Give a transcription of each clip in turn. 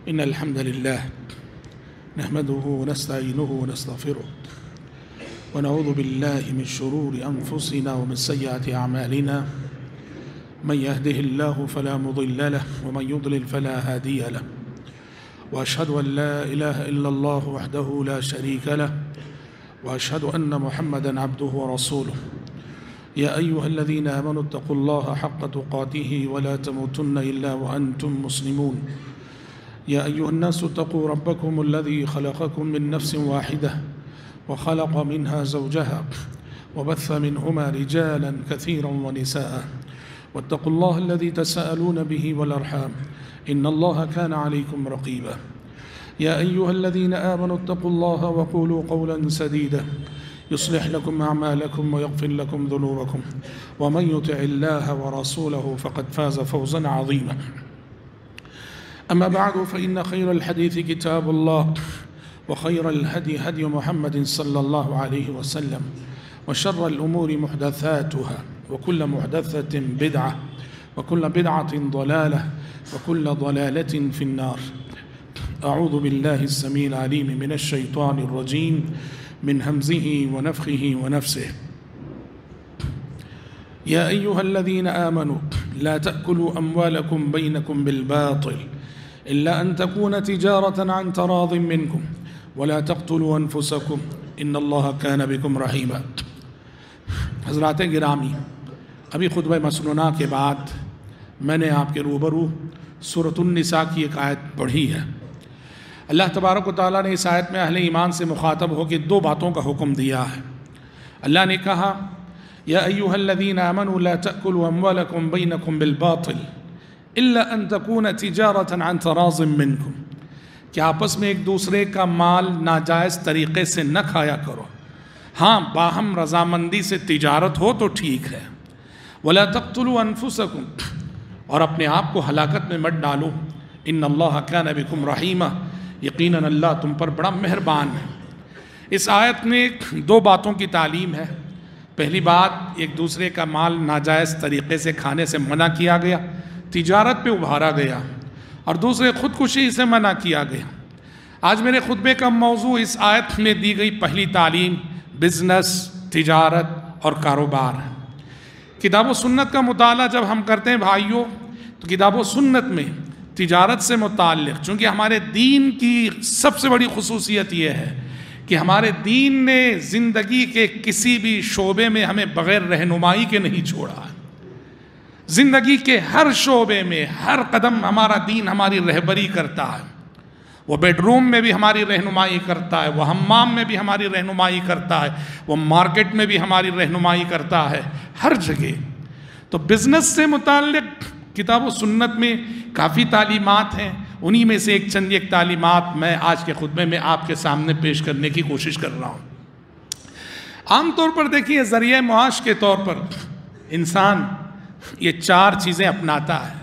إن الحمد لله نحمده ونستعينه ونستغفره ونعوذ بالله من شرور أنفسنا ومن سيئات أعمالنا من يهده الله فلا مضل له ومن يضلل فلا هادي له وأشهد أن لا إله إلا الله وحده لا شريك له وأشهد أن محمدًا عبده ورسوله يا أيها الذين آمنوا اتقوا الله حق تقاته ولا تموتن إلا وأنتم مسلمون يا أيها الناس اتقوا ربكم الذي خلقكم من نفس واحدة وخلق منها زوجها وبث منهما رجالا كثيرا ونساء واتقوا الله الذي تساءلون به والأرحام إن الله كان عليكم رقيبا يا أيها الذين آمنوا اتقوا الله وقولوا قولا سديدا يصلح لكم أعمالكم ويغفر لكم ذنوبكم ومن يطع الله ورسوله فقد فاز فوزا عظيما أما بعد فإن خير الحديث كتاب الله وخير الهدي هدي محمد صلى الله عليه وسلم وشر الأمور محدثاتها وكل محدثة بدعة وكل بدعة ضلالة وكل ضلالة في النار أعوذ بالله السميع العليم من الشيطان الرجيم من همزه ونفخه ونفسه يا أيها الذين آمنوا لا تأكلوا أموالكم بينكم بالباطل إلا أن تكون تجارة عن تراض منكم ولا تقتلوا أنفسكم إن الله كان بكم رحيما. حضرات گرامی، ابھی خطبہ مسنونہ کے بعد میں نے آپ کے روبرو سورۃ النساء کی ایک آیت پڑھی ہے. اللہ تبارک و تعالیٰ نے اس آیت میں اہل ایمان سے مخاطب ہو کے دو باتوں کا حکم دیا ہے. اللہ نے کہا یا ایھا الذین آمنوا لا تأکلوا اموالکم بینکم بالباطل الا ان تکون تجارۃ عن تراض منکم، کہ آپس میں ایک دوسرے کا مال ناجائز طریقے سے نہ کھایا کرو، ہاں باہم رضامندی سے تجارت ہو تو ٹھیک ہے. ولا تقتلوا انفسکم، اور اپنے آپ کو ہلاکت میں مت ڈالو. ان اللہ کان بکم رحیما، یقیناً اللہ تم پر بڑا مہربان ہے. اس آیت میں دو باتوں کی تعلیم ہے. پہلی بات، ایک دوسرے کا مال ناجائز طریقے سے کھانے سے منع کیا گیا، تجارت پہ ابھارا گیا. اور دوسرے، خودکشی سے منع کیا گیا. آج میرے خطبے کا موضوع اس آیت میں دی گئی پہلی تعلیم بزنس، تجارت اور کاروبار ہے. کتاب و سنت کا مطالعہ جب ہم کرتے ہیں بھائیوں، تو کتاب و سنت میں تجارت سے متعلق، چونکہ ہمارے دین کی سب سے بڑی خصوصیت یہ ہے کہ ہمارے دین نے زندگی کے کسی بھی شعبے میں ہمیں بغیر رہنمائی کے نہیں چھوڑا ہے. زندگی کے ہر شعبے میں ہر قدم ہمارا دین ہماری رہبری کرتا ہے. وہ بیڈ روم میں بھی ہماری رہنمائی کرتا ہے، وہ حمام میں بھی ہماری رہنمائی کرتا ہے، وہ مارکیٹ میں بھی ہماری رہنمائی کرتا ہے، ہر جگہ. تو بزنس سے متعلق کتاب و سنت میں کافی تعلیمات ہیں. انہی میں سے ایک تعلیمات میں آج کے خطبے میں آپ کے سامنے پیش کرنے کی کوشش کر رہا ہوں. عام طور پر دیکھیے، ذریعہ معاش کے طور پر انسان یہ چار چیزیں اپناتا ہے.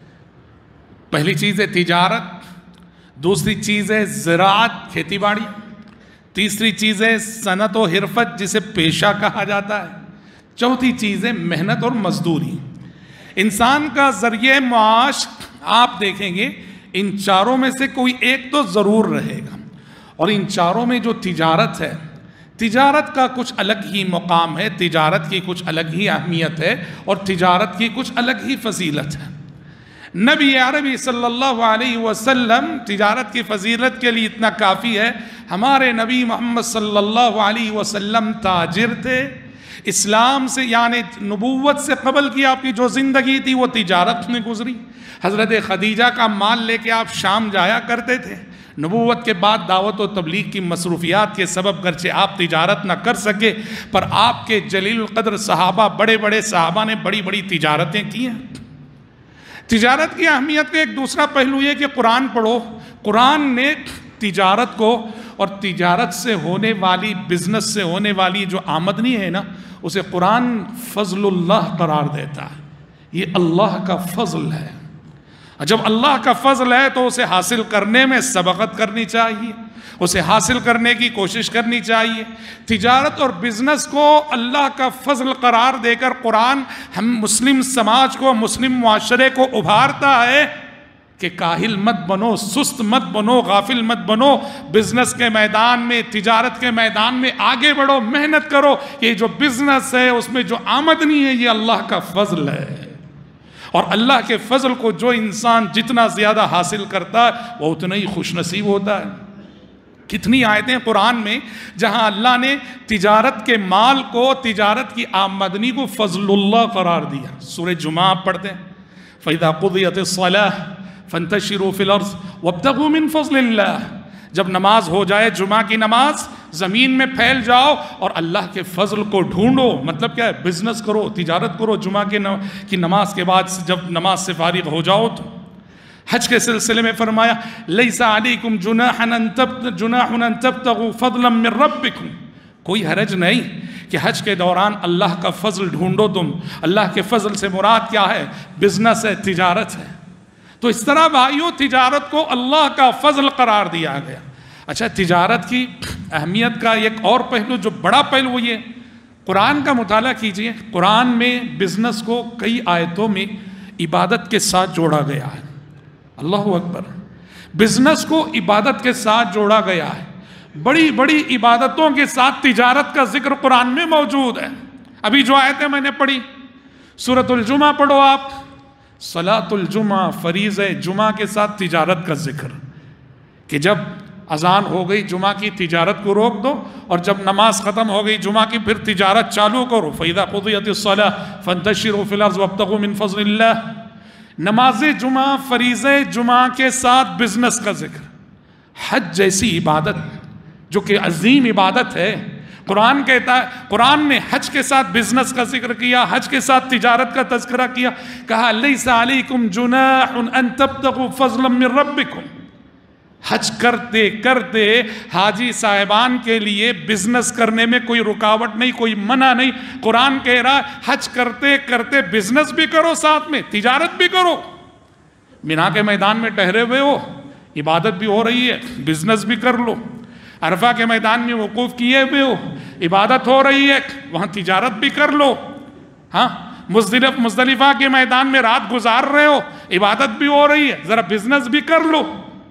پہلی چیز ہے تجارت، دوسری چیز ہے زراعت، کھیتی باڑی، تیسری چیز ہے صنعت و حرفت جسے پیشہ کہا جاتا ہے، چوتھی چیز ہے محنت اور مزدوری. انسان کا ذریعہ معاش آپ دیکھیں گے ان چاروں میں سے کوئی ایک تو ضرور رہے گا. اور ان چاروں میں جو تجارت ہے، تجارت کا کچھ الگ ہی مقام ہے، تجارت کی کچھ الگ ہی اہمیت ہے، اور تجارت کی کچھ الگ ہی فضیلت ہے. نبی عربی صلی اللہ علیہ وسلم تجارت کی فضیلت کے لیے اتنا کافی ہے. ہمارے نبی محمد صلی اللہ علیہ وسلم تاجر تھے. اسلام سے یعنی نبوت سے قبل کی آپ کی جو زندگی تھی وہ تجارت میں گزری. حضرت خدیجہ کا مال لے کے آپ شام جایا کرتے تھے. نبوت کے بعد دعوت و تبلیغ کی مصروفیات کے سبب گرچہ آپ تجارت نہ کر سکے، پر آپ کے جلیل القدر صحابہ، بڑے بڑے صحابہ نے بڑی بڑی تجارتیں کی ہیں. تجارت کی اہمیت کا ایک دوسرا پہلو یہ کہ قرآن پڑھو. قرآن نے تجارت کو اور تجارت سے ہونے والی، بزنس سے ہونے والی جو آمدنی ہے نا، اسے قرآن فضل اللہ قرار دیتا ہے. یہ اللہ کا فضل ہے. جب اللہ کا فضل ہے تو اسے حاصل کرنے میں سبقت کرنی چاہیے، اسے حاصل کرنے کی کوشش کرنی چاہیے. تجارت اور بزنس کو اللہ کا فضل قرار دے کر قرآن ہم مسلم سماج کو، مسلم معاشرے کو ابھارتا ہے کہ کاہل مت بنو، سست مت بنو، غافل مت بنو، بزنس کے میدان میں، تجارت کے میدان میں آگے بڑھو، محنت کرو. یہ جو بزنس ہے اس میں جو آمدنی ہے یہ اللہ کا فضل ہے، اور اللہ کے فضل کو جو انسان جتنا زیادہ حاصل کرتا ہے وہ اتنا ہی خوش نصیب ہوتا ہے. کتنی آیتیں قرآن میں جہاں اللہ نے تجارت کے مال کو، تجارت کی آمدنی کو فضل اللہ قرار دیا. سورہ جمعہ آپ پڑھتے ہیں، فَإِذَا قُضِيَتِ الصَّلَاةُ فَانْتَشِرُوا فِي الْأَرْضِ وَابْتَغُوا مِنْ فَضْلِ اللَّهِ. جب نماز ہو جائے، جمعہ کی نماز، زمین میں پھیل جاؤ اور اللہ کے فضل کو ڈھونڈو. مطلب کیا ہے؟ بزنس کرو، تجارت کرو. جمعہ کی نماز کے بعد جب نماز سے فارغ ہو جاؤ تو حج کے سلسلے میں فرمایا لَيْسَ عَلَيْكُمْ جُنَاحٌ أَن تَبْتَغُوا فَضْلًا مِّن رَبِّكُمْ. کوئی حرج نہیں کہ حج کے دوران اللہ کا فضل ڈھونڈو تم. اللہ کے فضل سے مراد کیا ہے؟ بزنس ہے، تجارت ہے. تو اس طرح بھائیو تجارت کو اللہ کا فضل قرار دیا گیا. اچھا، تجارت کی اہمیت کا ایک اور پہلو، جو بڑا پہلو، یہ قرآن کا مطالعہ کیجئے. قرآن میں بزنس کو کئی آیتوں میں عبادت کے ساتھ جوڑا گیا ہے. اللہ اکبر. بزنس کو عبادت کے ساتھ جوڑا گیا ہے. بڑی بڑی عبادتوں کے ساتھ تجارت کا ذکر قرآن میں موجود ہے. ابھی جو آیتیں میں نے پڑھی، سورۃ الجمعہ پڑھو آپ، صلاۃ الجمعہ، فریضہ جمعہ کے ساتھ تجارت کا ذکر، کہ جب اذان ہو گئی جمعہ کی، تجارت کو روک دو، اور جب نماز ختم ہو گئی جمعہ کی پھر تجارت چالو کرو. فَإِذَا قُضِيَتِ الصَّلَاةُ فَانْتَشِرُوا فِي الْأَرْضِ وَابْتَغُوا مِنْ فَضْلِ اللَّهِ. نماز جمعہ، فریضہ جمعہ کے ساتھ بزنس کا ذکر. حج جیسی عبادت جو کہ عظیم عبادت ہے، قرآن کہتا ہے، قرآن نے حج کے ساتھ بزنس کا ذکر کیا، حج کے ساتھ تجارت کا تذکرہ کیا. کہا لَيْسَ عَلَيْكُمْ جُنَاحٌ أَن تَبْتَغُوا فَضْلًا مِّن رَبِّكُمْ. حج کرتے کرتے حاجی صاحبان کے لیے بزنس کرنے میں کوئی رکاوٹ نہیں، کوئی منع نہیں. قرآن کہہ رہا ہے حج کرتے کرتے بزنس بھی کرو، ساتھ میں تجارت بھی کرو. مینا کے میدان میں ٹہرے ہوئے ہو، عبادت بھی ہو رہی ہے، بزنس بھی کر لو. عرفہ کے میدان میں وقوف کیے ہوئے ہو، عبادت ہو رہی ہے، وہاں تجارت بھی کر لو. ہاں، مزدلفہ کے میدان میں رات گزار رہے ہو، عبادت بھی ہو رہی ہے، ذرا بزنس بھی کر لو.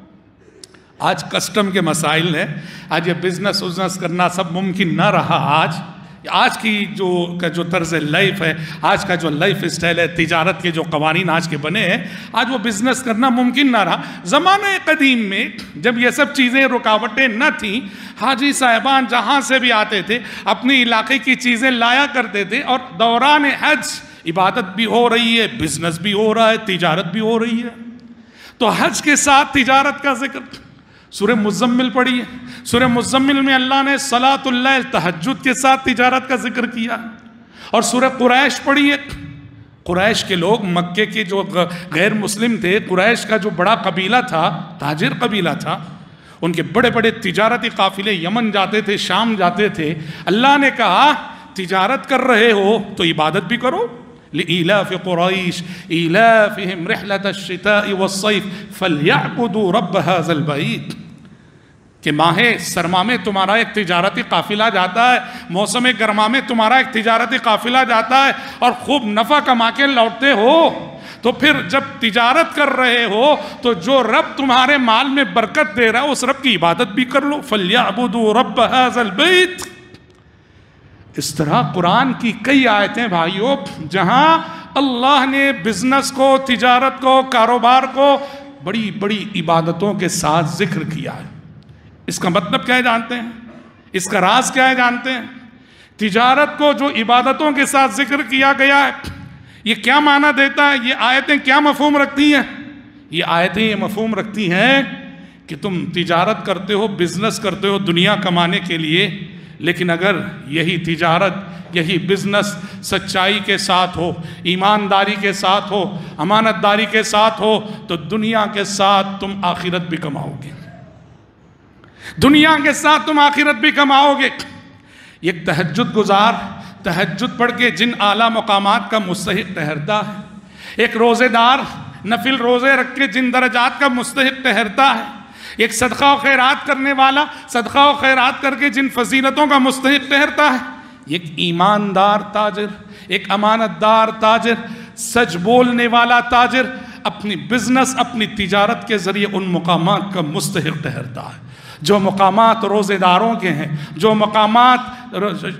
آج کسٹم کے مسائل ہیں، آج یہ بزنس کرنا سب ممکن نہ رہا. آج کی جو طرز لائف ہے، آج کا جو لائف اسٹائل ہے، تجارت کے جو قوانین آج کے بنے ہیں، آج وہ بزنس کرنا ممکن نہ رہا. زمانہ قدیم میں جب یہ سب چیزیں رکاوٹیں نہ تھیں، حاجی صاحبان جہاں سے بھی آتے تھے اپنی علاقے کی چیزیں لایا کرتے تھے، اور دوران حج عبادت بھی ہو رہی ہے، بزنس بھی ہو رہا ہے، تجارت بھی ہو رہی ہے. تو حج کے ساتھ تجارت کا ذکر. سورہ مزمل پڑھی ہے، سورہ مزمل میں اللہ نے صلاۃ اللیل، تہجد کے ساتھ تجارت کا ذکر کیا. اور سورہ قریش پڑھی ہے. قریش کے لوگ، مکے کے جو غیر مسلم تھے، قریش کا جو بڑا قبیلہ تھا، تاجر قبیلہ تھا، ان کے بڑے بڑے تجارتی قافلے یمن جاتے تھے، شام جاتے تھے. اللہ نے کہا تجارت کر رہے ہو تو عبادت بھی کرو. لإيلاف قريش إيلافهم رحلة الشتاء والصيف فليعبدوا رب هذا البيت. کہ ماہ سرما میں تمہارا ایک تجارتی قافلہ جاتا ہے، موسم گرما میں تمہارا ایک تجارتی قافلہ جاتا ہے، اور خوب نفع کما کے لوٹتے ہو. تو پھر جب تجارت کر رہے ہو تو جو رب تمہارے مال میں برکت دے رہا ہے اس رب کی عبادت بھی کر لو. فليعبدوا رب هذا البيت. اس طرح قرآن کی کئی آیتیں بھائیوں جہاں اللہ نے بزنس کو، تجارت کو، کاروبار کو بڑی بڑی عبادتوں کے ساتھ ذکر کیا ہے. اس کا مطلب کیا ہے جانتے ہیں؟ اس کا راز کیا ہے جانتے ہیں؟ تجارت کو جو عبادتوں کے ساتھ ذکر کیا گیا ہے، یہ کیا معنی دیتا ہے؟ یہ آیتیں کیا مفہوم رکھتی ہیں؟ یہ آیتیں یہ مفہوم رکھتی ہیں کہ تم تجارت کرتے ہو، بزنس کرتے ہو دنیا کمانے کے لیے، لیکن اگر یہی تجارت، یہی بزنس سچائی کے ساتھ ہو، ایمانداری کے ساتھ ہو، امانت داری کے ساتھ ہو، تو دنیا کے ساتھ تم آخرت بھی کماؤ گے. دنیا کے ساتھ تم آخرت بھی کماؤ گے. ایک تہجد گزار تہجد پڑھ کے جن اعلیٰ مقامات کا مستحق ٹھہرتا ہے، ایک روزے دار نفل روزے رکھ کے جن درجات کا مستحق ٹھہرتا ہے، ایک صدقہ و خیرات کرنے والا صدقہ و خیرات کر کے جن فضیلتوں کا مستحق ٹھہرتا ہے، ایک ایماندار تاجر، ایک امانت دار تاجر، سچ بولنے والا تاجر اپنی بزنس اپنی تجارت کے ذریعے ان مقامات کا مستحق ٹھہرتا ہے جو مقامات روزے داروں کے ہیں، جو مقامات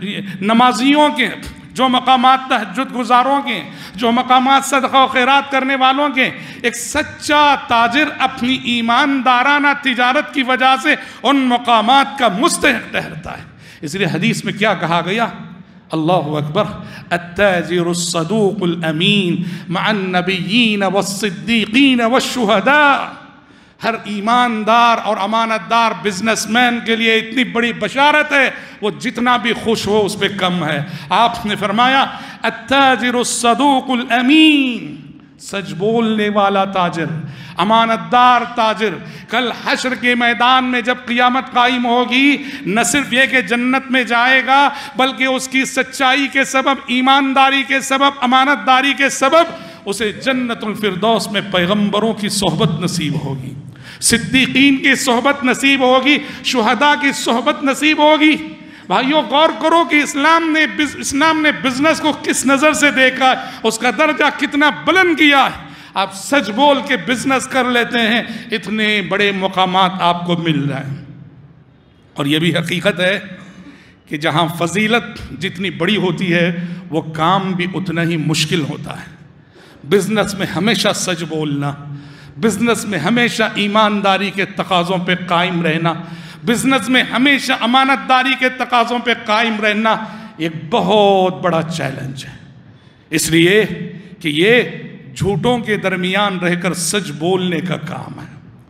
نمازیوں کے ہیں، جو مقامات تہجد گزاروں کے ہیں، جو مقامات صدقہ و خیرات کرنے والوں کے ہیں۔ ایک سچا تاجر اپنی ایماندارانہ تجارت کی وجہ سے ان مقامات کا مستحق ٹھہرتا ہے۔ اس لیے حدیث میں کیا کہا گیا؟ اللہ اکبر، التاجر الصدوق الامین مع النبیین والصدیقین والشہداء۔ ہر ایماندار اور امانت دار بزنس مین کے لیے اتنی بڑی بشارت ہے، وہ جتنا بھی خوش ہو اس پہ کم ہے۔ آپ نے فرمایا التاجر الصدوق الامین، سچ بولنے والا تاجر، امانت دار تاجر، کل حشر کے میدان میں جب قیامت قائم ہوگی، نہ صرف یہ کہ جنت میں جائے گا بلکہ اس کی سچائی کے سبب، ایمانداری کے سبب، امانت داری کے سبب اسے جنت الفردوس میں پیغمبروں کی صحبت نصیب ہوگی، صدیقین کی صحبت نصیب ہوگی، شہداء کی صحبت نصیب ہوگی۔ بھائیوں غور کرو کہ اسلام نے بزنس کو کس نظر سے دیکھا ہے، اس کا درجہ کتنا بلند کیا ہے۔ آپ سچ بول کے بزنس کر لیتے ہیں، اتنے بڑے مقامات آپ کو مل رہے ہیں۔ اور یہ بھی حقیقت ہے کہ جہاں فضیلت جتنی بڑی ہوتی ہے وہ کام بھی اتنا ہی مشکل ہوتا ہے۔ بزنس میں ہمیشہ سچ بولنا، بزنس میں ہمیشہ ایمانداری کے تقاضوں پہ قائم رہنا، بزنس میں ہمیشہ امانت داری کے تقاضوں پہ قائم رہنا ایک بہت بڑا چیلنج ہے۔ اس لیے کہ یہ جھوٹوں کے درمیان رہ کر سچ بولنے کا کام ہے،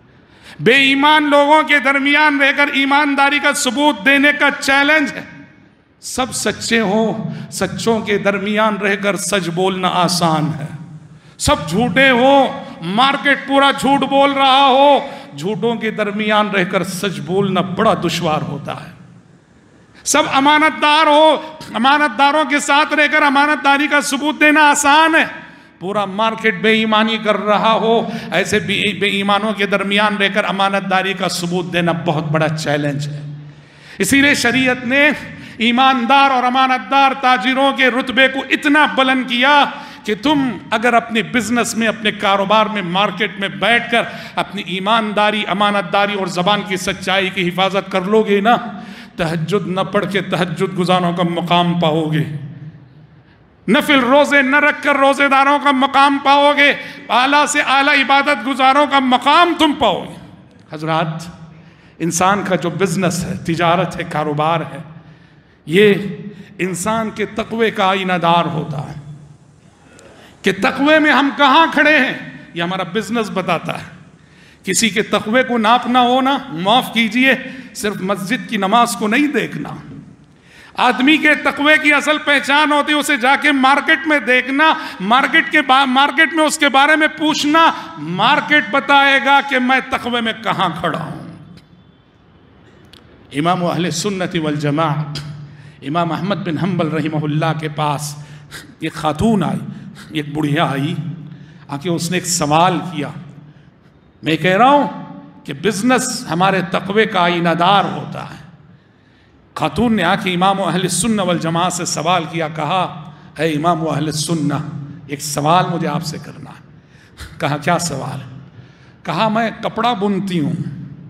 بے ایمان لوگوں کے درمیان رہ کر ایمانداری کا ثبوت دینے کا چیلنج ہے۔ سب سچے ہوں، سچوں کے درمیان رہ کر سچ بولنا آسان ہے۔ سب جھوٹے ہوں، مارکیٹ پورا جھوٹ بول رہا ہو، جھوٹوں کے درمیان رہ کر سچ بولنا بڑا دشوار ہوتا ہے۔ سب امانت دار ہو، امانت داروں کے ساتھ رہ کر امانت داری کا ثبوت دینا آسان ہے۔ پورا مارکیٹ بے ایمانی کر رہا ہو، ایسے بے ایمانوں کے درمیان رہ کر امانت داری کا ثبوت دینا بہت بڑا چیلنج ہے۔ اسی لیے شریعت نے ایماندار اور امانت دار تاجروں کے رتبے کو اتنا بلند کیا کہ تم اگر اپنے بزنس میں، اپنے کاروبار میں، مارکیٹ میں بیٹھ کر اپنی ایمانداری، امانت داری اور زبان کی سچائی کی حفاظت کر لو گے نا، تہجد نہ پڑھ کے تہجد گزاروں کا مقام پاؤ گے، نفل روزے نہ رکھ کر روزے داروں کا مقام پاؤ گے، اعلیٰ سے اعلیٰ عبادت گزاروں کا مقام تم پاؤ گے۔ حضرات، انسان کا جو بزنس ہے، تجارت ہے، کاروبار ہے، یہ انسان کے تقوی کا آئینہ دار ہوتا ہے کہ تقوی میں ہم کہاں کھڑے ہیں، یہ ہمارا بزنس بتاتا ہے۔ کسی کے تقوی کو ناپنا ہونا، معاف کیجئے، صرف مسجد کی نماز کو نہیں دیکھنا۔ آدمی کے تقوی کی اصل پہچان ہوتی ہے اسے جا کے مارکیٹ میں دیکھنا، مارکیٹ میں اس کے بارے میں پوچھنا، مارکیٹ بتائے گا کہ میں تقوی میں کہاں کھڑا ہوں۔ امام اہل سنت والجماعت امام احمد بن حنبل رحمہ اللہ کے پاس ایک خاتون آئی، ایک بڑھیا آئی، آکے اس نے ایک سوال کیا۔ میں کہہ رہا ہوں کہ بزنس ہمارے تقوی کا آئینہ دار ہوتا ہے۔ خاتون نے آکے امام اہل سنت والجماعت سے سوال کیا، کہا اے امام اہل سنت، ایک سوال مجھے آپ سے کرنا ہے۔ کہا کیا سوال ہے؟ کہا میں کپڑا بنتی ہوں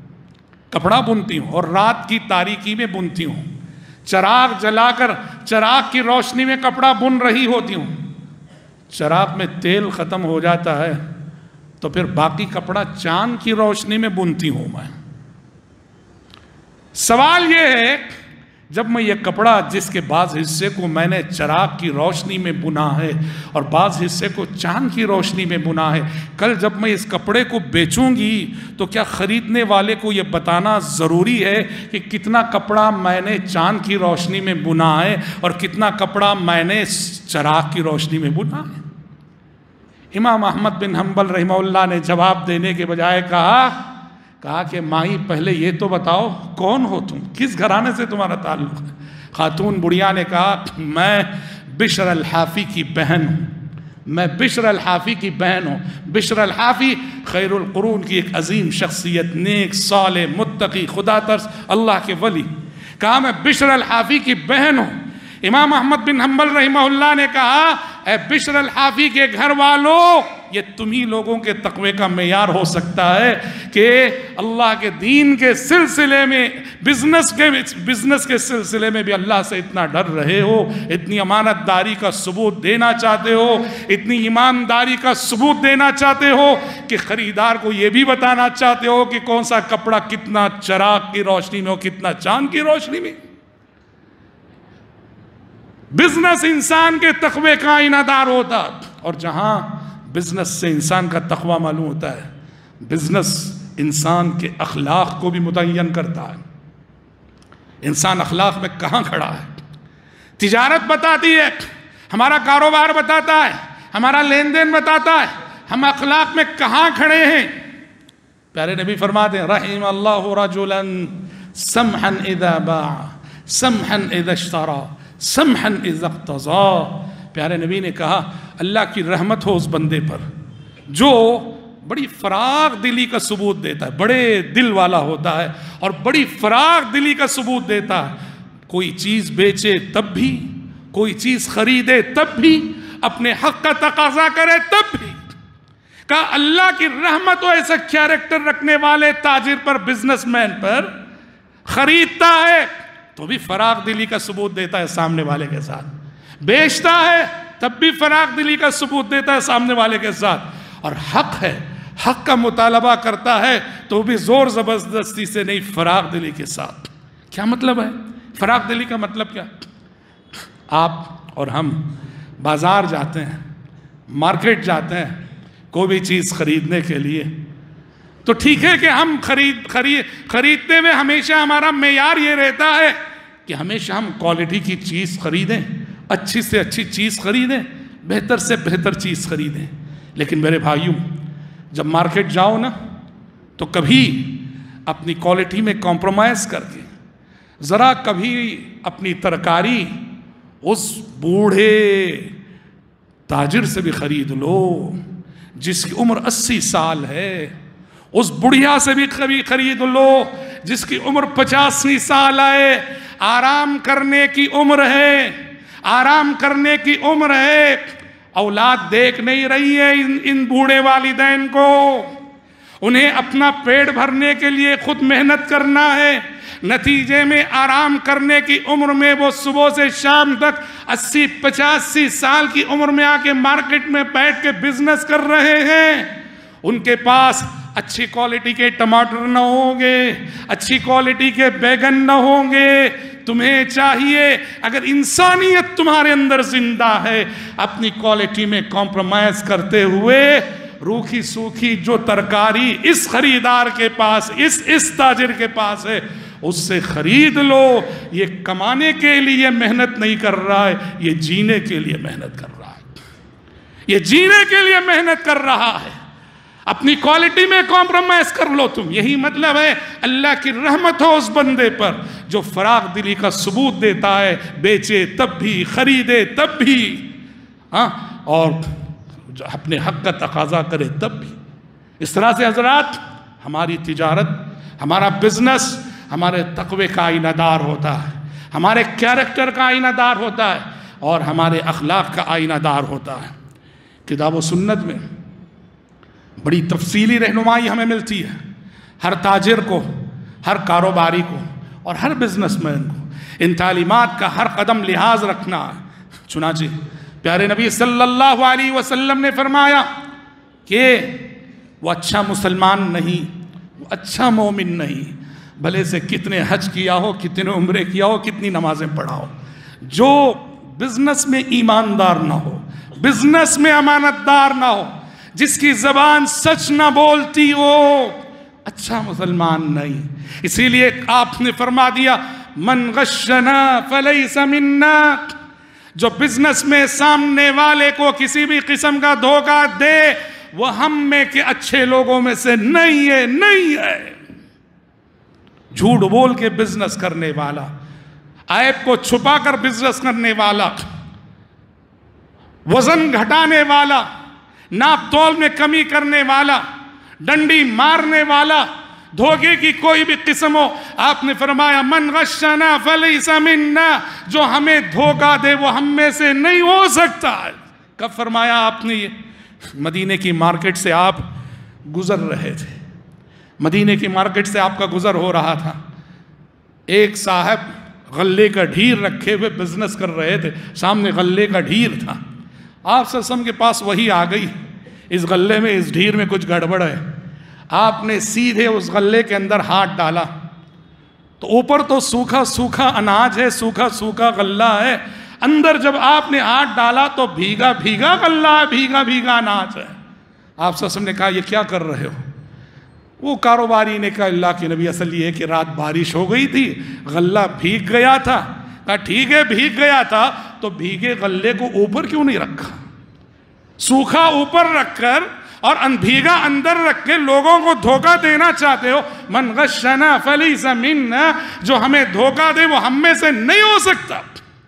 اور رات کی تاریکی میں بنتی ہوں، چراغ جلا کر چراغ کی روشنی میں کپڑا بن رہی ہوتی ہوں، چراغ میں تیل ختم ہو جاتا ہے تو پھر باقی کپڑا چاند کی روشنی میں بنتی ہوں میں۔ سوال یہ ہے، جب میں یہ کپڑا جس کے بعض حصے کو میں نے چراغ کی روشنی میں بنا ہے اور بعض حصے کو چاند کی روشنی میں بنا ہے، کل جب میں اس کپڑے کو بیچوں گی تو کیا خریدنے والے کو یہ بتانا ضروری ہے کہ کتنا کپڑا میں نے چاند کی روشنی میں بنا ہے اور کتنا کپڑا میں نے چراغ کی روشنی میں بنا ہے؟ امام احمد بن حنبل رحمہ اللہ نے جواب دینے کے بجائے کہا کہ مائی پہلے یہ تو بتاؤ کون ہو تم، کس گھرانے سے تمہارا تعلق ہے؟ خاتون بڑھیا نے کہا میں بشر الحافی کی بہن ہوں، بشر الحافی خیر القرون کی ایک عظیم شخصیت، نیک، صالح، متقی، خدا ترس، اللہ کے ولی۔ کہا میں بشر الحافی کی بہن ہوں۔ امام احمد بن حنبل رحمہ اللہ نے کہا اے بشر الحافی کے گھر والوں، یہ تمہیں لوگوں کے تقوی کا معیار ہو سکتا ہے کہ اللہ کے دین کے سلسلے میں بزنس کے سلسلے میں بھی اللہ سے اتنا ڈر رہے ہو، اتنی امانت داری کا ثبوت دینا چاہتے ہو، اتنی ایمانداری کا ثبوت دینا چاہتے ہو کہ خریدار کو یہ بھی بتانا چاہتے ہو کہ کون سا کپڑا کتنا چراغ کی روشنی میں ہو، کتنا چاند کی روشنی میں۔ بزنس انسان کے تقوی کا آئینہ دار ہوتا، اور جہاں بزنس سے انسان کا تقوی معلوم ہوتا ہے، بزنس انسان کے اخلاق کو بھی متعین کرتا ہے۔ انسان اخلاق میں کہاں کھڑا ہے؟ تجارت بتاتی ہے، ہمارا کاروبار بتاتا ہے، ہمارا لین دین بتاتا ہے ہم اخلاق میں کہاں کھڑے ہیں۔ پیارے نبی فرماتے ہیں رحم اللہ رجلا سمحا اذا باع سمحا اذا اشترى سمحا اذا اقتضى۔ پیارے نبی نے کہا اللہ کی رحمت ہو اس بندے پر جو بڑی فراغ دلی کا ثبوت دیتا ہے، بڑے دل والا ہوتا ہے اور بڑی فراغ دلی کا ثبوت دیتا ہے، کوئی چیز بیچے تب بھی، کوئی چیز خریدے تب بھی، اپنے حق کا تقاضا کرے تب بھی۔ کہا اللہ کی رحمت ہو ایسا کیریکٹر رکھنے والے تاجر پر، بزنس مین پر، خریدتا ہے تو بھی فراغ دلی کا ثبوت دیتا ہے سامنے والے کے ساتھ، بیچتا ہے تب بھی فراغ دلی کا ثبوت دیتا ہے سامنے والے کے ساتھ، اور حق ہے، حق کا مطالبہ کرتا ہے تو بھی زور زبردستی سے نہیں، فراغ دلی کے ساتھ۔ کیا مطلب ہے فراغ دلی کا مطلب؟ کیا آپ اور ہم بازار جاتے ہیں، مارکیٹ جاتے ہیں کوئی بھی چیز خریدنے کے لیے، تو ٹھیک ہے کہ ہم خریدتے ہوئے ہمیشہ ہمارا معیار یہ رہتا ہے کہ ہمیشہ ہم کوالٹی کی چیز خریدیں، اچھی سے اچھی چیز خریدیں، بہتر سے بہتر چیز خریدیں۔ لیکن میرے بھائیوں، جب مارکیٹ جاؤ نا تو کبھی اپنی کوالٹی میں کمپرومائز کر کے ذرا کبھی اپنی ترکاری اس بوڑھے تاجر سے بھی خرید لو جس کی عمر 80 سال ہے، اس بڑھیا سے بھی کبھی خرید لو جس کی عمر 85 سال ہے، آرام کرنے کی عمر ہے، آرام کرنے کی عمر ہے، اولاد دیکھ نہیں رہی ہے ان بوڑھے والدین کو، انہیں اپنا پیٹ بھرنے کے لیے خود محنت کرنا ہے، نتیجے میں آرام کرنے کی عمر میں وہ صبح سے شام تک 80-85 سال کی عمر میں آ کے مارکیٹ میں بیٹھ کے بزنس کر رہے ہیں۔ ان کے پاس اچھی کوالٹی کے ٹماٹر نہ ہوں گے، اچھی کوالٹی کے بیگن نہ ہوں گے۔ تمہیں چاہیے اگر انسانیت تمہارے اندر زندہ ہے، اپنی کوالٹی میں کمپرومائز کرتے ہوئے روکھی سوکھی جو ترکاری اس خریدار کے پاس، اس تاجر کے پاس ہے، اس سے خرید لو۔ یہ کمانے کے لیے محنت نہیں کر رہا ہے، یہ جینے کے لیے محنت کر رہا ہے، یہ جینے کے لیے محنت کر رہا ہے۔ اپنی کوالٹی میں کمپرومائز کر لو تم، یہی مطلب ہے اللہ کی رحمت ہو اس بندے پر جو فراغ دلی کا ثبوت دیتا ہے، بیچے تب بھی، خریدے تب بھی، اور اپنے حق کا تقاضا کرے تب بھی۔ اس طرح سے حضرات ہماری تجارت، ہمارا بزنس ہمارے تقوی کا آئینہ دار ہوتا ہے، ہمارے کیریکٹر کا آئینہ دار ہوتا ہے، اور ہمارے اخلاق کا آئینہ دار ہوتا ہے۔ کتاب و سنت میں بڑی تفصیلی رہنمائی ہمیں ملتی ہے، ہر تاجر کو، ہر کاروباری کو اور ہر بزنس مین کو ان تعلیمات کا ہر قدم لحاظ رکھنا ہے۔ چنانچہ پیارے نبی صلی اللہ علیہ وسلم نے فرمایا کہ وہ اچھا مسلمان نہیں، وہ اچھا مومن نہیں، بھلے سے کتنے حج کیا ہو، کتنے عمرے کیا ہو، کتنی نمازیں پڑھا ہو، جو بزنس میں ایماندار نہ ہو، بزنس میں امانت دار نہ ہو، جس کی زبان سچ نہ بولتی ہو، اچھا مسلمان نہیں۔ اسی لیے آپ نے فرما دیا من غشنا فلیس منا، جو بزنس میں سامنے والے کو کسی بھی قسم کا دھوکہ دے وہ ہم میں کے اچھے لوگوں میں سے نہیں ہے، نہیں ہے۔ جھوٹ بول کے بزنس کرنے والا، عیب کو چھپا کر بزنس کرنے والا، وزن گھٹانے والا، ناپ تول میں کمی کرنے والا، ڈنڈی مارنے والا، دھوکے کی کوئی بھی قسم ہو، آپ نے فرمایا من غشنا فلیس منا، جو ہمیں دھوکہ دے وہ ہم میں سے نہیں ہو سکتا ہے۔ کب فرمایا آپ نے یہ؟ مدینے کی مارکیٹ سے آپ گزر رہے تھے، مدینے کی مارکیٹ سے آپ کا گزر ہو رہا تھا، ایک صاحب غلے کا ڈھیر رکھے ہوئے بزنس کر رہے تھے، سامنے غلے کا ڈھیر تھا، آپ صلی اللہ علیہ وسلم کے پاس وحی آ گئی، اس غلے میں اس ڈھیر میں کچھ گڑبڑ ہے۔ آپ نے سیدھے اس غلے کے اندر ہاتھ ڈالا تو اوپر تو سوکھا سوکھا اناج ہے، سوکھا سوکھا غلہ ہے، اندر جب آپ نے ہاتھ ڈالا تو بھیگا بھیگا غلہ ہے، بھیگا بھیگا اناج ہے۔ آپ صلی اللہ علیہ وسلم نے کہا یہ کیا کر رہے ہو؟ وہ کاروباری نے کہا اللہ کے نبی اصل یہ کہ رات بارش ہو گئی تھی، غلہ بھیگ گیا تھا۔ کہا ٹھیک ہے بھیگ گیا تھا تو بھیگے غلے کو اوپر کیوں نہیں رکھا؟ سوکھا اوپر رکھ کر اور بھیگا اندر رکھ کے لوگوں کو دھوکہ دینا چاہتے ہو۔ من غشنا فلیس منا، جو ہمیں دھوکہ دے وہ ہم میں سے نہیں ہو سکتا۔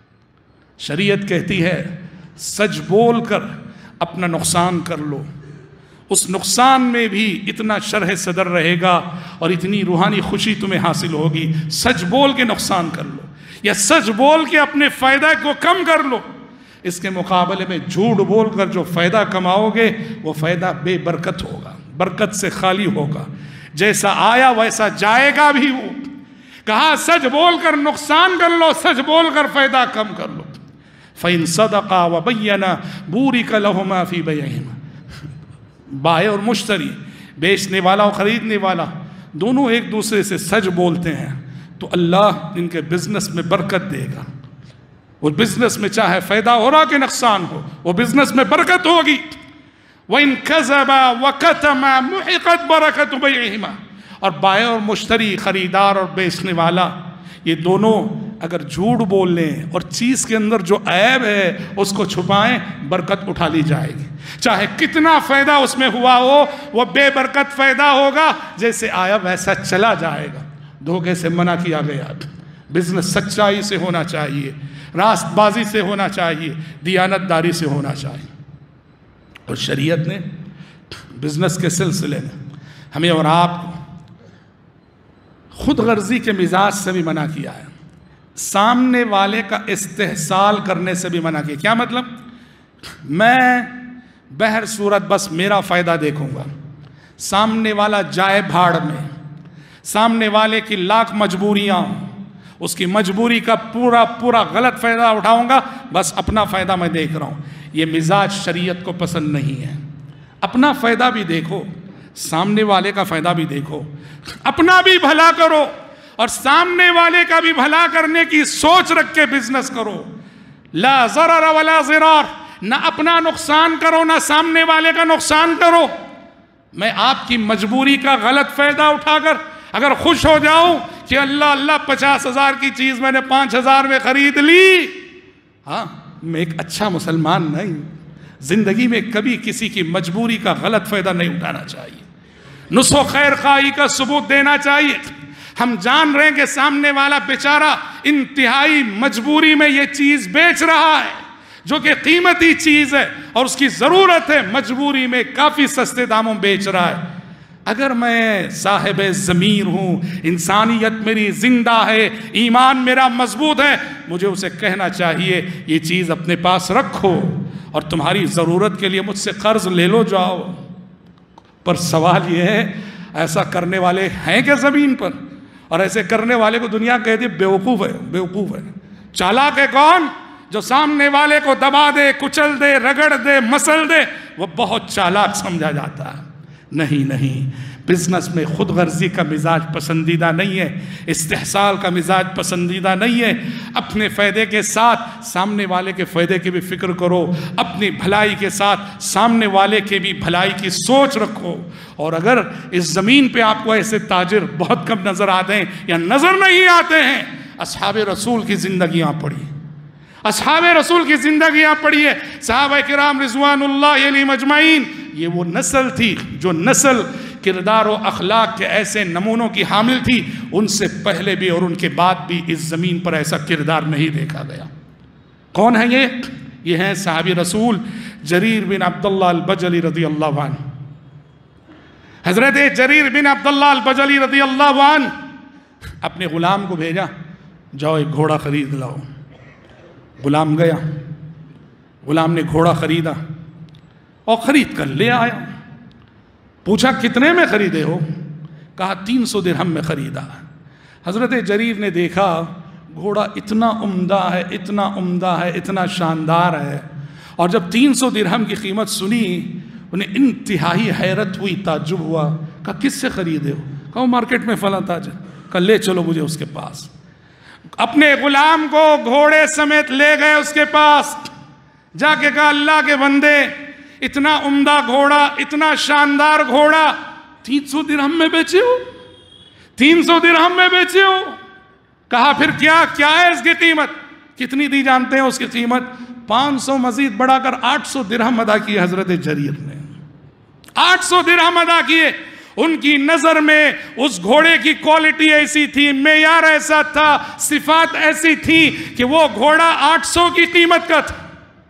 شریعت کہتی ہے سچ بول کر اپنا نقصان کر لو، اس نقصان میں بھی اتنا شرح صدر رہے گا اور اتنی روحانی خوشی تمہیں حاصل ہوگی۔ سچ بول کے نقصان کر لو یا سچ بول کے اپنے فائدہ کو کم کر لو، اس کے مقابلے میں جھوٹ بول کر جو فائدہ کماؤ گے وہ فائدہ بے برکت ہوگا، برکت سے خالی ہوگا، جیسا آیا ویسا جائے گا بھی وہ۔ کہا سچ بول کر نقصان کر لو، سچ بول کر فائدہ کم کر لو۔ فَإِن صَدَقَا وَبَيَّنَا بُورِكَ لَهُمَا فِي بَيْعِهِمَا، بائع اور مشتری، بیچنے والا اور خریدنے والا دونوں ایک دوسرے سے سچ بولتے ہیں تو اللہ ان کے بزنس میں برکت دے گا۔ وہ بزنس میں چاہے فائدہ ہو رہا کہ نقصان ہو، وہ بزنس میں برکت ہوگی۔ وَإِن كَذَبَا وَكَتَمَا مُحِقَتْ بَرَكَتُ بَيْعِهِمَا، اور بائع اور مشتری، خریدار اور بیچنے والا، یہ دونوں اگر جھوٹ بول لیں اور چیز کے اندر جو عیب ہے اس کو چھپائیں، برکت اٹھا لی جائے گی۔ چاہے کتنا فائدہ اس میں ہوا ہو وہ بے برکت فائدہ ہوگا، جیسے آیا ویسا چلا جائے گا۔ دھوکے سے منع کیا گیا، بزنس سچائی سے ہونا چاہیے، راست بازی سے ہونا چاہیے، دیانت داری سے ہونا چاہیے۔ اور شریعت نے بزنس کے سلسلے میں ہمیں اور آپ کو خود غرضی کے مزاج سے بھی منع کیا ہے، سامنے والے کا استحصال کرنے سے بھی منع کیا۔ کیا مطلب؟ میں بہر صورت بس میرا فائدہ دیکھوں گا، سامنے والا جائے بھاڑ میں، سامنے والے کی لاکھ مجبوریاں ہوں، اس کی مجبوری کا پورا غلط فائدہ اٹھاؤں گا، بس اپنا فائدہ میں دیکھ رہا ہوں۔ یہ مزاج شریعت کو پسند نہیں ہے۔ اپنا فائدہ بھی دیکھو، سامنے والے کا فائدہ بھی دیکھو، اپنا بھی بھلا کرو اور سامنے والے کا بھی بھلا کرنے کی سوچ رکھ کے بزنس کرو۔ لا ضرر ولا ضرار، نہ اپنا نقصان کرو نہ سامنے والے کا نقصان کرو۔ میں آپ کی مجبوری کا غلط فائدہ اٹھا کر اگر خوش ہو جاؤں کہ اللہ 50,000 کی چیز میں نے 5,000 میں خرید لی، ہاں میں ایک اچھا مسلمان نہیں۔ زندگی میں کبھی کسی کی مجبوری کا غلط فائدہ نہیں اٹھانا چاہیے، نصح و خیر خواہی کا ثبوت دینا چاہیے۔ ہم جان رہے ہیں کہ سامنے والا بیچارہ انتہائی مجبوری میں یہ چیز بیچ رہا ہے جو کہ قیمتی چیز ہے اور اس کی ضرورت ہے، مجبوری میں کافی سستے داموں بیچ رہا ہے۔ اگر میں صاحب ضمیر ہوں، انسانیت میری زندہ ہے، ایمان میرا مضبوط ہے، مجھے اسے کہنا چاہیے یہ چیز اپنے پاس رکھو اور تمہاری ضرورت کے لیے مجھ سے قرض لے لو جاؤ۔ پر سوال یہ ہے ایسا کرنے والے ہیں کیا زمین پر؟ اور ایسے کرنے والے کو دنیا کہتی ہے بیوقوف ہے، بیوقوف ہے۔ چالاک ہے کون؟ جو سامنے والے کو دبا دے، کچل دے، رگڑ دے، مسل دے، وہ بہت چالاک سمجھا جاتا ہے۔ نہیں، بزنس میں خود غرضی کا مزاج پسندیدہ نہیں ہے، استحصال کا مزاج پسندیدہ نہیں ہے۔ اپنے فائدے کے ساتھ سامنے والے کے فائدے کی بھی فکر کرو، اپنی بھلائی کے ساتھ سامنے والے کے بھی بھلائی کی سوچ رکھو۔ اور اگر اس زمین پہ آپ کو ایسے تاجر بہت کم نظر آتے ہیں یا نظر نہیں آتے ہیں، اصحاب رسول کی زندگیاں پڑھی، اصحاب رسول کی زندگیاں پڑھیے، صحابہ کرام رضوان اللہ علیہم اجمعین۔ یہ وہ نسل تھی جو نسل کردار و اخلاق کے ایسے نمونوں کی حامل تھی، ان سے پہلے بھی اور ان کے بعد بھی اس زمین پر ایسا کردار نہیں دیکھا گیا۔ کون ہیں یہ؟ یہ ہیں صحابی رسول جریر بن عبداللہ البجلی رضی اللہ عنہ۔ حضرت جریر بن عبداللہ البجلی رضی اللہ عنہ اپنے غلام کو بھیجا، جاؤ ایک گھوڑا خرید لاؤ۔ غلام گیا، غلام نے گھوڑا خریدا، اور خرید کر لے آیا. پوچھا کتنے میں خریدے ہو؟ کہا 300 درہم میں خریدا. حضرت جریر نے دیکھا گھوڑا اتنا عمدہ ہے، اتنا عمدہ ہے، اتنا شاندار ہے، اور جب 300 درہم کی قیمت سنی انہیں انتہائی حیرت ہوئی، تعجب ہوا. کہا کس سے خریدے ہو؟ کہا مارکیٹ میں فلاں تاجر. کہا لے چلو مجھے اس کے پاس. اپنے غلام کو گھوڑے سمیت لے گئے اس کے پاس. جا کے کہا اللہ کے بندے اتنا عمدہ گھوڑا، اتنا شاندار گھوڑا 300 درہم میں بیچے ہو؟ 300 درہم میں بیچے ہو؟ کہا پھر کیا ہے اس کی قیمت؟ کتنی دی جانتے ہیں اس کی قیمت؟ 500 مزید بڑھا کر 800 درہم ادا کیے حضرت جریر نے. 800 درہم ادا کیے. ان کی نظر میں اس گھوڑے کی کوالٹی ایسی تھی، معیار ایسا تھا، صفات ایسی تھی کہ وہ گھوڑا 800 کی قیمت کا تھا.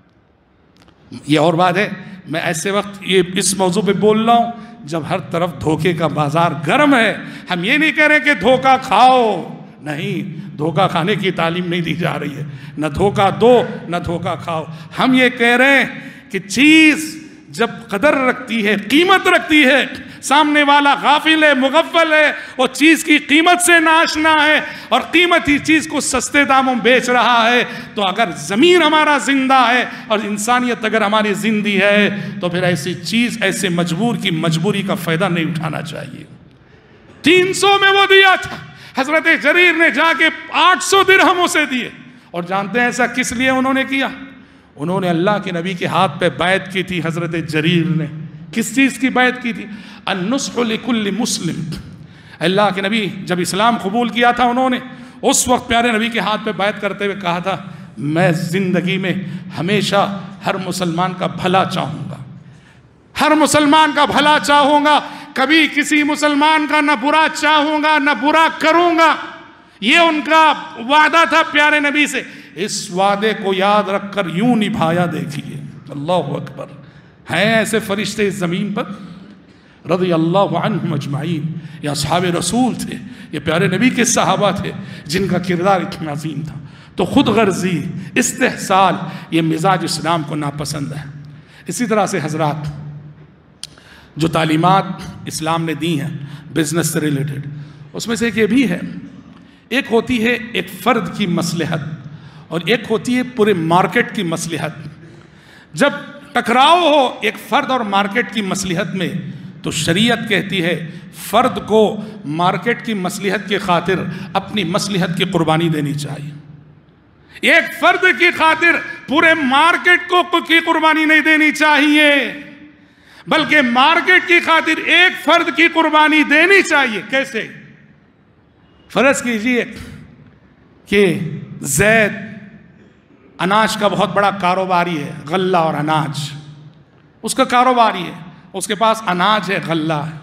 یہ اور بات ہے، میں ایسے وقت یہ اس موضوع پہ بول رہا ہوں جب ہر طرف دھوکے کا بازار گرم ہے. ہم یہ نہیں کہہ رہے کہ دھوکہ کھاؤ، نہیں، دھوکہ کھانے کی تعلیم نہیں دی جا رہی ہے. نہ دھوکہ دو نہ دھوکہ کھاؤ. ہم یہ کہہ رہے ہیں کہ چیز جب قدر رکھتی ہے، قیمت رکھتی ہے، سامنے والا غافل ہے، مغفل ہے، وہ چیز کی قیمت سے ناشنا ہے اور قیمتی چیز کو سستے داموں بیچ رہا ہے، تو اگر ضمیر ہمارا زندہ ہے اور انسانیت اگر ہماری زندگی ہے تو پھر ایسی چیز، ایسے مجبور کی مجبوری کا فائدہ نہیں اٹھانا چاہیے. 300 میں وہ دیا تھا. حضرت جریر نے جا کے 800 درہموں سے دیے. اور جانتے ہیں ایسا کس لیے انہوں نے کیا؟ انہوں نے اللہ کے نبی کے ہاتھ پہ بیعت کی تھی. حضرت جریر نے کس چیز کی بیعت کی تھی؟ النصح لکل مسلم. اللہ کے نبی جب اسلام قبول کیا تھا انہوں نے اس وقت پیارے نبی کے ہاتھ پہ بیعت کرتے ہوئے کہا تھا میں زندگی میں ہمیشہ ہر مسلمان کا بھلا چاہوں گا، ہر مسلمان کا بھلا چاہوں گا، کبھی کسی مسلمان کا نہ برا چاہوں گا نہ برا کروں گا. یہ ان کا وعدہ تھا پیارے نبی سے. اس وعدے کو یاد رکھ کر یوں نبھایا. دیکھیے اللہ اکبر. ہیں ایسے فرشتے اس زمین پر رضی اللہ عنہم اجمعین. یہ اصحاب رسول تھے، یہ پیارے نبی کے صحابہ تھے جن کا کردار اتنا عظیم تھا. تو خود غرضی، استحصال، یہ مزاج اسلام کو ناپسند ہے. اسی طرح سے حضرات جو تعلیمات اسلام نے دی ہیں بزنس سے ریلیٹڈ، اس میں سے ایک یہ بھی ہے، ایک ہوتی ہے ایک فرد کی مصلحت اور ایک ہوتی ہے پورے مارکیٹ کی مصلحت. جب ٹکراؤ ہو ایک فرد اور مارکیٹ کی مصلحت میں تو شریعت کہتی ہے فرد کو مارکیٹ کی مصلحت کی خاطر اپنی مصلحت کی قربانی دینی چاہیے. ایک فرد کی خاطر پورے مارکیٹ کو کی قربانی نہیں دینی چاہیے، بلکہ مارکیٹ کی خاطر ایک فرد کی قربانی دینی چاہیے. کیسے؟ فرض کیجئے کہ زید اناج کا بہت بڑا کاروباری ہے، غلہ اور اناج اس کا کاروباری ہے، اس کے پاس اناج ہے، غلہ ہے.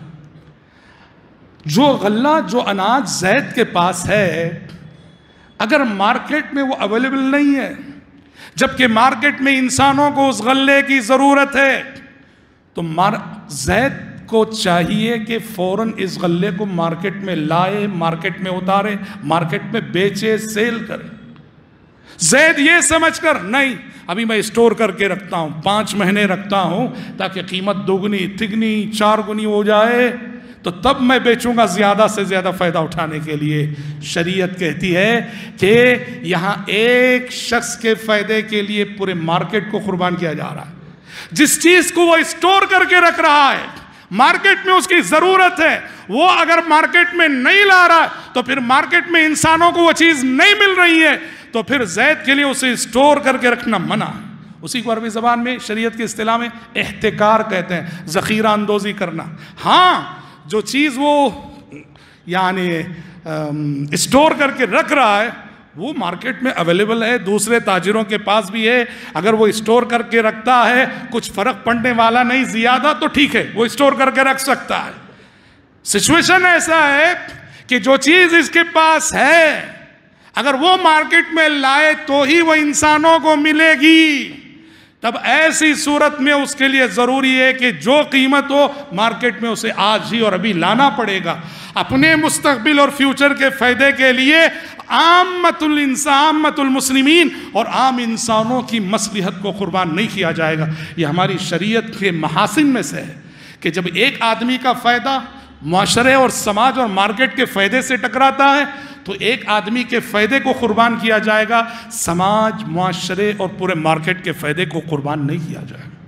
جو غلہ، جو اناج زید کے پاس ہے، اگر مارکیٹ میں وہ اویلیبل نہیں ہے، جبکہ مارکیٹ میں انسانوں کو اس غلے کی ضرورت ہے، تو زید کو چاہیے کہ فوراً اس غلے کو مارکیٹ میں لائے، مارکیٹ میں اتارے، مارکیٹ میں بیچے، سیل کرے. زید یہ سمجھ کر نہیں ابھی میں اسٹور کر کے رکھتا ہوں، 5 مہینے رکھتا ہوں تاکہ قیمت 2 گنی 3 گنی 4 گنی ہو جائے تو تب میں بیچوں گا زیادہ سے زیادہ فائدہ اٹھانے کے لیے. شریعت کہتی ہے کہ یہاں ایک شخص کے فائدے کے لیے پورے مارکیٹ کو قربان کیا جا رہا ہے. جس چیز کو وہ اسٹور کر کے رکھ رہا ہے، مارکیٹ میں اس کی ضرورت ہے، وہ اگر مارکیٹ میں نہیں لا رہا ہے تو پھر مارکیٹ میں انسانوں کو وہ چیز نہیں مل رہی ہے، تو پھر زید کے لیے اسے اسٹور کر کے رکھنا منع. اسی کو عربی زبان میں شریعت کی اصطلاح میں احتکار کہتے ہیں، ذخیرہ اندوزی کرنا. ہاں جو چیز وہ یعنی اسٹور کر کے رکھ رہا ہے وہ مارکیٹ میں اویلیبل ہے، دوسرے تاجروں کے پاس بھی ہے، اگر وہ اسٹور کر کے رکھتا ہے کچھ فرق پڑنے والا نہیں زیادہ تو ٹھیک ہے، وہ اسٹور کر کے رکھ سکتا ہے. سچویشن ایسا ہے کہ جو چیز اس کے پاس ہے اگر وہ مارکیٹ میں لائے تو ہی وہ انسانوں کو ملے گی. تب ایسی صورت میں اس کے لیے ضروری ہے کہ جو قیمت ہو مارکیٹ میں اسے آج ہی اور ابھی لانا پڑے گا. اپنے مستقبل اور فیوچر کے فائدے کے لیے عامت المسلمین اور عام انسانوں کی مصلحت کو قربان نہیں کیا جائے گا. یہ ہماری شریعت کے محاسن میں سے ہے کہ جب ایک آدمی کا فائدہ معاشرے اور سماج اور مارکیٹ کے فائدے سے ٹکراتا ہے تو ایک آدمی کے فائدے کو قربان کیا جائے گا، سماج، معاشرے اور پورے مارکیٹ کے فائدے کو قربان نہیں کیا جائے گا.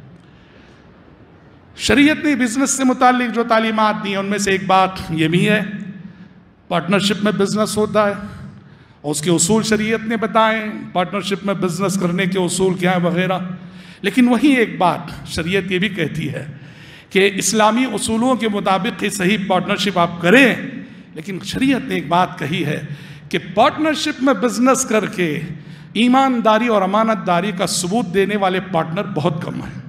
شریعت نے بزنس سے متعلق جو تعلیمات دی ہیں ان میں سے ایک بات یہ بھی ہے، پارٹنرشپ میں بزنس ہوتا ہے اور اس کے اصول شریعت نے بتائیں، پارٹنرشپ میں بزنس کرنے کے اصول کیا ہیں وغیرہ. لیکن وہی ایک بات شریعت یہ بھی کہتی ہے کہ اسلامی اصولوں کے مطابق ہی صحیح پارٹنرشپ آپ کریں، لیکن شریعت نے ایک بات کہی ہے کہ پارٹنرشپ میں بزنس کر کے ایمانداری اور امانت داری کا ثبوت دینے والے پارٹنر بہت کم ہیں.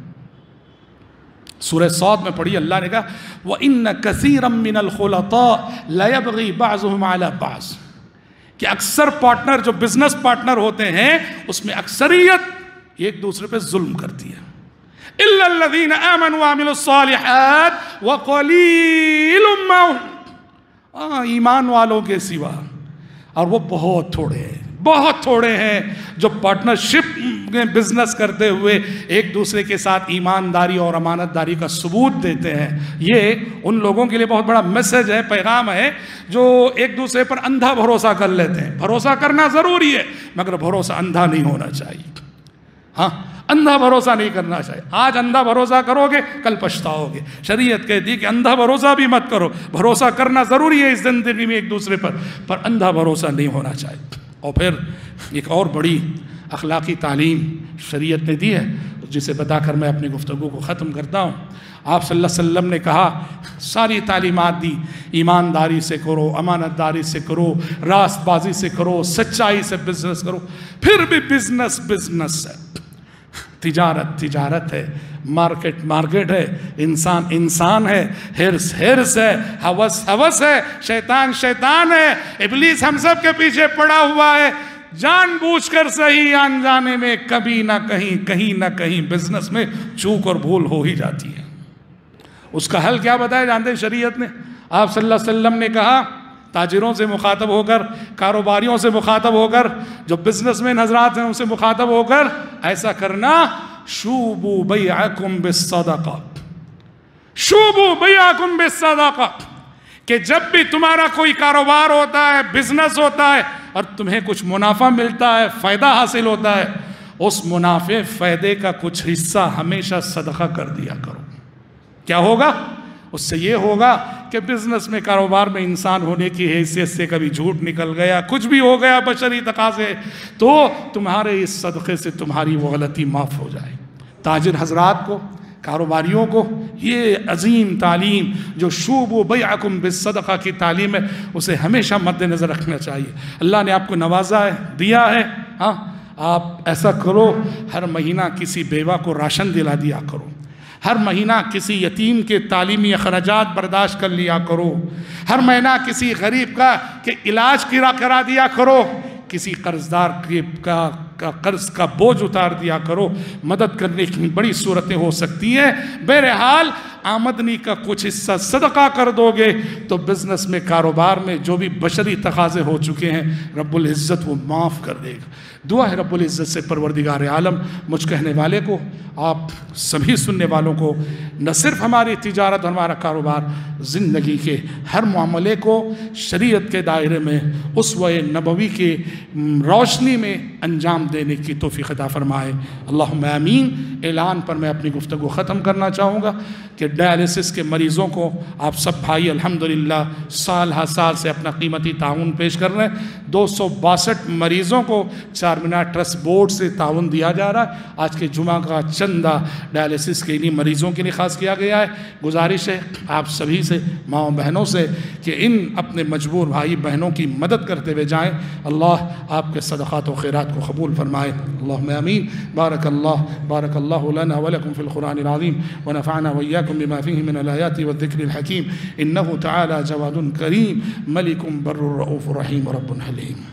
سورہ صاد میں پڑھی، اللہ نے کہا وَإِنَّ كَثِيرًا مِّنَ الْخُلَطَاءِ لَيَبْغِي بَعْضُهُمْ عَلَى بَعْضٍ، کہ اکثر پارٹنر جو بزنس پارٹنر ہوتے ہیں اس میں اکثریت ایک دوسرے پہ ظلم کرتی ہے. إِلَّا الَّذِينَ آمَنُوا وَعَمِلُوا الصَّالِحَاتِ وَقَلِيلٌ مَّا هُمْ، ایمان والوں کے سوا، اور وہ بہت تھوڑے ہیں جو پارٹنرشپ میں بزنس کرتے ہوئے ایک دوسرے کے ساتھ ایمانداری اور امانت داری کا ثبوت دیتے ہیں. یہ ان لوگوں کے لیے بہت بڑا میسج ہے، پیغام ہے، جو ایک دوسرے پر اندھا بھروسہ کر لیتے ہیں. بھروسہ کرنا ضروری ہے مگر بھروسہ اندھا نہیں ہونا چاہیے. ہاں، اندھا بھروسہ نہیں کرنا چاہیے. آج اندھا بھروسہ کرو گے کل پچھتاؤ گے. شریعت کہتی ہے کہ اندھا بھروسہ بھی مت کرو. بھروسہ کرنا ضروری ہے اس زندگی میں ایک دوسرے پر اندھا بھروسہ نہیں ہونا چاہیے. اور پھر ایک اور بڑی اخلاقی تعلیم شریعت نے دی ہے جسے بتا کر میں اپنی گفتگو کو ختم کرتا ہوں. آپ صلی اللہ علیہ وسلم نے کہا، ساری تعلیمات دی، ایمانداری سے کرو، امانت داری سے کرو، راست بازی سے کرو، سچائی سے بزنس کرو. پھر بھی بزنس ہے، تجارت ہے، مارکیٹ ہے، انسان ہے، ہرس ہے، ہوس ہے، شیطان ہے، ابلیس ہم سب کے پیچھے پڑا ہوا ہے. جان بوجھ کر صحیح انجانے میں کہیں نہ کہیں بزنس میں چوک اور بھول ہو ہی جاتی ہے. اس کا حل کیا بتایا جانتے ہیں شریعت نے؟ آپ صلی اللہ علیہ وسلم نے کہا، تاجروں سے مخاطب ہو کر، کاروباریوں سے مخاطب ہو کر، جو بزنس مین حضرات ہیں ان سے مخاطب ہو کر ایسا کرنا، شوبوا بیعکم بالصدقہ، شوبوا بیعکم بالصدقہ، کہ جب بھی تمہارا کوئی کاروبار ہوتا ہے، بزنس ہوتا ہے اور تمہیں کچھ منافع ملتا ہے، فائدہ حاصل ہوتا ہے، اس منافع فائدے کا کچھ حصہ ہمیشہ صدقہ کر دیا کرو. کیا ہوگا؟ اس سے یہ ہوگا کہ بزنس میں، کاروبار میں انسان ہونے کی حیثیت سے کبھی جھوٹ نکل گیا، کچھ بھی ہو گیا بشری تقاضے، تو تمہارے اس صدقے سے تمہاری وہ غلطی معاف ہو جائے. تاجر حضرات کو، کاروباریوں کو یہ عظیم تعلیم جو شوبوا بیعکم بالصدقہ کی تعلیم ہے اسے ہمیشہ مد نظر رکھنا چاہیے. اللہ نے آپ کو نوازا ہے، دیا ہے، ہاں، آپ ایسا کرو، ہر مہینہ کسی بیوہ کو راشن دلا دیا کرو، ہر مہینہ کسی یتیم کے تعلیمی اخراجات برداشت کر لیا کرو، ہر مہینہ کسی غریب کا علاج کرا دیا کرو، کسی قرضدار کا قرض کا بوجھ اتار دیا کرو. مدد کرنے کی بڑی صورتیں ہو سکتی ہیں. بہرحال آمدنی کا کچھ حصہ صدقہ کر دو گے تو بزنس میں، کاروبار میں جو بھی بشری تقاضے ہو چکے ہیں رب العزت وہ معاف کر دے گا. دعا ہے رب العزت سے پروردگار عالم مجھ کہنے والے کو، آپ سبھی سننے والوں کو، نہ صرف ہماری تجارت اور ہمارا کاروبار، زندگی کے ہر معاملے کو شریعت کے دائرے میں، اسوہ نبوی کے روشنی میں انجام دینے کی توفیق عطا فرمائے. اللہم آمین. اعلان پر میں اپنی گفتگو ختم کرنا چاہوں گا کہ ڈائلیسس کے مریضوں کو آپ سب بھائی الحمدللہ سال ہر سال سے اپنا قیمتی تعاون پیش کر رہے ہیں. 262 مریضوں کو چار مینار ٹرسٹ بورڈ سے تعاون دیا جا رہا ہے. آج کے جمعہ کا چندہ ڈائلیسس کے انہی مریضوں کے لیے خاص کیا گیا ہے. گزارش ہے آپ سبھی سے، ماں بہنوں سے، کہ ان اپنے مجبور بھائی بہنوں کی مدد کرتے ہوئے جائیں. اللہ آپ کے صدقات و خیرات کو قبول فرمائے. اللہم آمین. بارک اللہ لنا ولکم فی القرآن العظیم ونفعنا وإياكم بما فيه من الآيات والذكر الحكيم إنه تعالى جواد كريم ملك بر رؤوف رحيم رب حليم.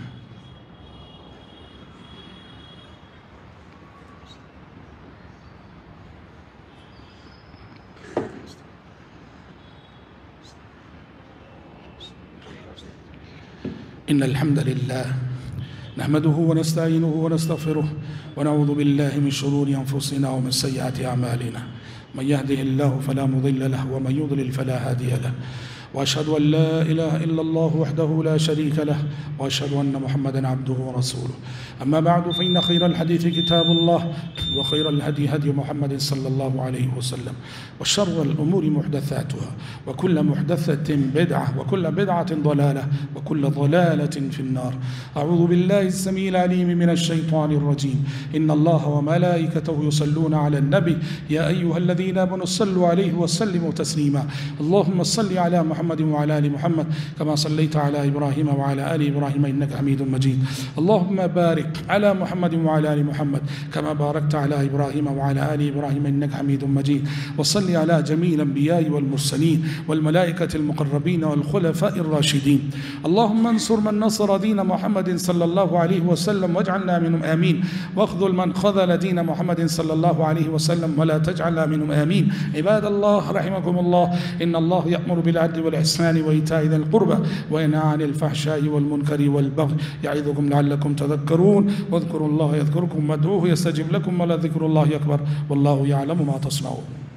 إن الحمد لله نحمده ونستعينه ونستغفره ونعوذ بالله من شرور أنفسنا ومن سيئات أعمالنا من يهده الله فلا مضل له ومن يضلل فلا هادي له وأشهد أن لا إله إلا الله وحده لا شريك له وأشهد أن محمدًا عبده ورسوله. أما بعد فإن خير الحديث كتاب الله وخير الهدي هدي محمد صلى الله عليه وسلم وشر الأمور محدثاتها وكل محدثة بدعة وكل بدعة ضلالة وكل ضلالة في النار. أعوذ بالله السميع العليم من الشيطان الرجيم. إن الله وملائكته يصلون على النبي يا أيها الذين آمنوا صلوا عليه وسلموا تسليما. اللهم صل على محمد وعلى آل محمد كما صليت على إبراهيم وعلى آل إبراهيم إنك حميد مجيد. اللهم بارك على محمد وعلى آل محمد كما باركت على إبراهيم وعلى آل إبراهيم إنك حميد مجيد. وصل على جميع الأنبياء والمرسلين والملائكة المقربين والخلفاء الراشدين. اللهم انصر من نصر دين محمد صلى الله عليه وسلم واجعلنا منهم آمين، واخذل من خذل دين محمد صلى الله عليه وسلم ولا تجعلنا منهم آمين. عباد الله رحمكم الله، إن الله يأمر بالعدل والإحسان وإيتاء ذي القربى وينهى عن الفحشاء والمنكر والبغي يعظكم لعلكم تذكرون. واذكروا الله يذكركم وادعوه يستجب لكم ولذكر الله أكبر والله يعلم ما تصنعون.